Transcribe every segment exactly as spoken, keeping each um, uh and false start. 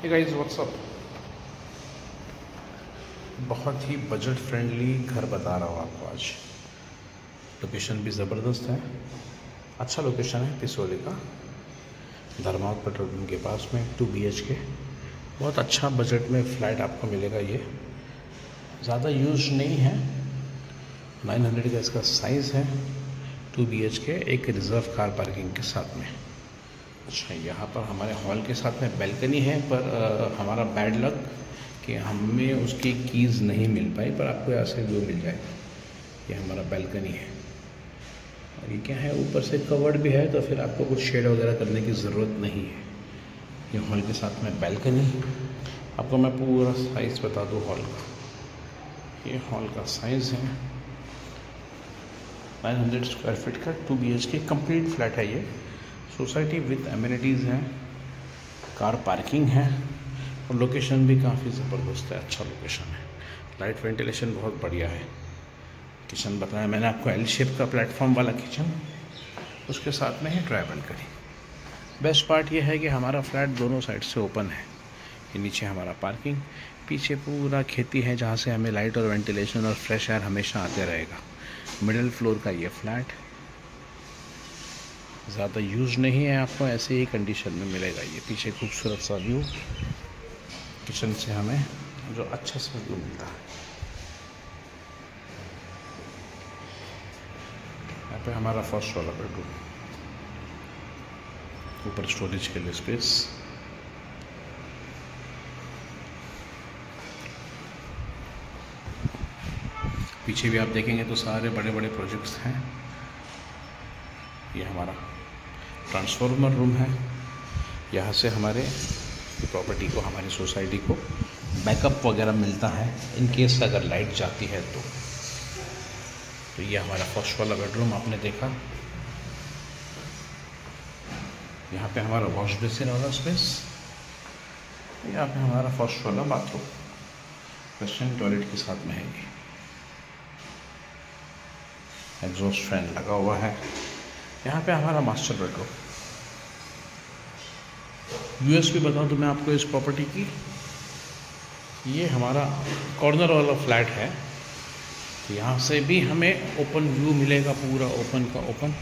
Hey guys what's up. बहुत ही budget friendly घर बता रहा हूँ आपको आज। लोकेशन भी ज़बरदस्त है, अच्छा लोकेशन है पिसोली का, धर्मावत पेट्रोल पंप के पास में, टू बी एच के। बहुत अच्छा बजट में फ्लैट आपको मिलेगा। ये ज़्यादा यूज नहीं है, नाइन हंड्रेड का इसका साइज़ है, टू बी एच के, एक रिज़र्व कार पार्किंग के साथ में। अच्छा, यहाँ पर हमारे हॉल के साथ में बैल्कनी है, पर आ, हमारा बैड लक कि हमें उसकी कीज़ नहीं मिल पाई, पर आपको यहाँ से व्यू मिल जाएगा। ये हमारा बैल्कनी है और ये क्या है, ऊपर से कवर्ड भी है, तो फिर आपको कुछ शेड वगैरह करने की ज़रूरत नहीं है। ये हॉल के साथ में बैल्कनी। आपको मैं पूरा साइज़ बता दूँ हॉल का। ये हॉल का साइज़ है नाइन हंड्रेड स्क्वायर फीट का, two B H K complete flat है। ये सोसाइटी विद एमिनिटीज़ है, कार पार्किंग है और लोकेशन भी काफ़ी ज़बरदस्त है, अच्छा लोकेशन है। लाइट वेंटिलेशन बहुत बढ़िया है। किचन बताया मैंने आपको, एल शेप का प्लेटफॉर्म वाला किचन, उसके साथ में है ड्राई बालकनी। बेस्ट पार्ट ये है कि हमारा फ्लैट दोनों साइड से ओपन है। ये नीचे हमारा पार्किंग, पीछे पूरा खेती है जहाँ से हमें लाइट और वेंटिलेशन और फ्रेश एयर हमेशा आते रहेगा। मिडिल फ्लोर का ये फ्लैट ज़्यादा यूज़ नहीं है, आपको ऐसे ही कंडीशन में मिलेगा। ये पीछे खूबसूरत सा व्यू किचन से हमें जो अच्छा सा व्यू मिलता है। यहाँ पे हमारा फर्स्ट वाला बेडरूम, ऊपर स्टोरेज के लिए स्पेस। पीछे भी आप देखेंगे तो सारे बड़े बड़े प्रोजेक्ट्स हैं। ये हमारा ट्रांसफार्मर रूम है। यहाँ से हमारे प्रॉपर्टी को, हमारी सोसाइटी को बैकअप वगैरह मिलता है इन केस अगर लाइट जाती है तो। तो ये हमारा फर्स्ट वाला बेडरूम आपने देखा। यहाँ पे हमारा वॉश बेसिन वाला स्पेस, यहाँ पे हमारा फर्स्ट वाला बाथरूम, वेस्टर्न टॉयलेट के साथ में है। ये एग्जॉस्ट फैन लगा हुआ है। यहाँ पे हमारा मास्टर बेडरूम। यूएसपी बता दूँ मैं आपको इस प्रॉपर्टी की, ये हमारा कॉर्नर वाला फ्लैट है। तो यहाँ से भी हमें ओपन व्यू मिलेगा, पूरा ओपन का ओपन,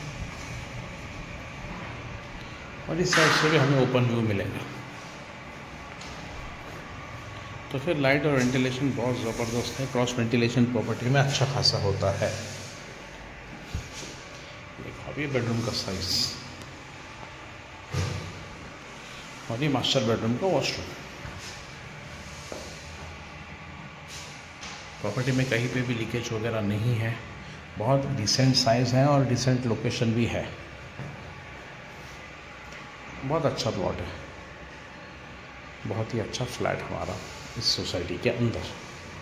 और इस साइड से भी हमें ओपन व्यू मिलेगा। तो फिर लाइट और वेंटिलेशन बहुत ज़बरदस्त है। क्रॉस वेंटिलेशन प्रॉपर्टी में अच्छा खासा होता है। ये बेडरूम का साइज और ये मास्टर बेडरूम का वॉशरूम। प्रॉपर्टी में कहीं पे भी लीकेज वगैरह नहीं है, बहुत डिसेंट साइज़ है और डिसेंट लोकेशन भी है। बहुत अच्छा प्लॉट है, बहुत ही अच्छा फ्लैट हमारा इस सोसाइटी के अंदर।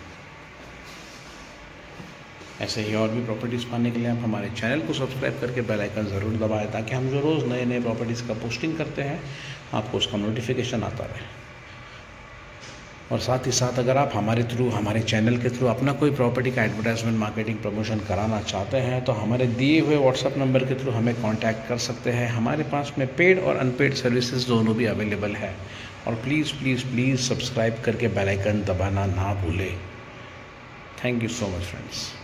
ऐसे ही और भी प्रॉपर्टीज़ पाने के लिए आप हमारे चैनल को सब्सक्राइब करके बेल आइकन ज़रूर दबाएं, ताकि हम जो रोज़ नए नए प्रॉपर्टीज़ का पोस्टिंग करते हैं आपको उसका नोटिफिकेशन आता रहे। और साथ ही साथ अगर आप हमारे थ्रू, हमारे चैनल के थ्रू अपना कोई प्रॉपर्टी का एडवर्टाइजमेंट, मार्केटिंग, प्रमोशन कराना चाहते हैं तो हमारे दिए हुए व्हाट्सएप नंबर के थ्रू हमें कॉन्टैक्ट कर सकते हैं। हमारे पास में पेड और अनपेड सर्विसेज दोनों भी अवेलेबल है। और प्लीज़ प्लीज़ प्लीज़ सब्सक्राइब करके बेल आइकन दबाना ना भूलें। Thank you so much friends.